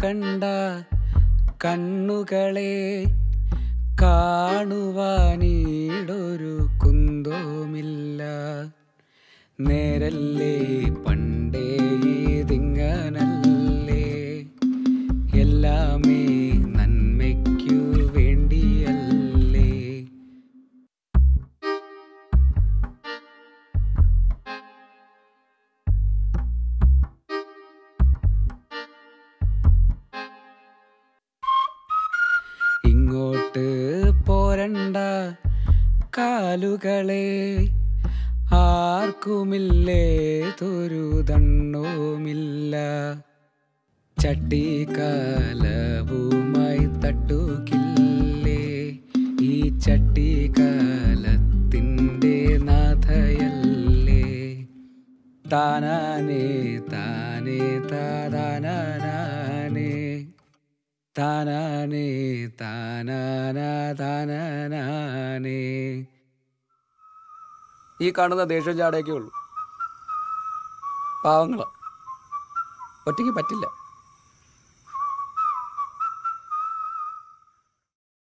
പോരണ്ട കണ്ണുകളെ കാണുവാനീടൊരു കുന്തവുമില്ല. നേരല്ലേ പണ്ടേ ഇതിങ്ങനല്ലേ, എല്ലാമേ നന്മയ്ക്കു വേണ്ടിയല്ലേ. ഇങ്ങോട്ട് പോരണ്ട കാലുകളെ ആർക്കുമില്ലേതൊരു ദണ്ണവുമില്ല. ചട്ടിക്കാലവുമായി തട്ടുകില്ലേ, ഈ ചട്ടിക്കാലത്തിൻ്റെ നാഥയല്ലേ. താനാനേ താനേ താനാനാനേ, താനാനേ താനാനാ താനാനാനേ. ഈ കാണുന്ന ദേഷ്യം ചാടയൊക്കെ ഉള്ളൂ. പാവങ്ങളാ, ഒറ്റയ്ക്ക് പറ്റില്ല.